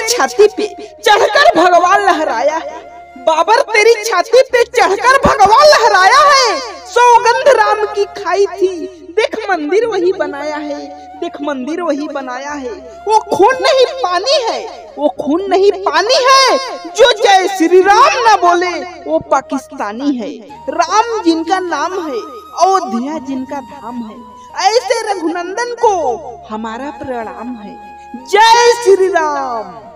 छाती पे चढ़कर भगवान लहराया है। बाबर तेरी छाती पे चढ़कर भगवान लहराया है। सौगंध राम की खाई थी, देख मंदिर वही बनाया है, देख मंदिर वही बनाया है। वो खून नहीं पानी है, वो खून नहीं पानी है, जो जय श्री राम ना बोले वो पाकिस्तानी है। राम जिनका नाम है, अयोध्या जिनका धाम है, ऐसे रघुनंदन को हमारा प्रणाम है। जय श्री राम।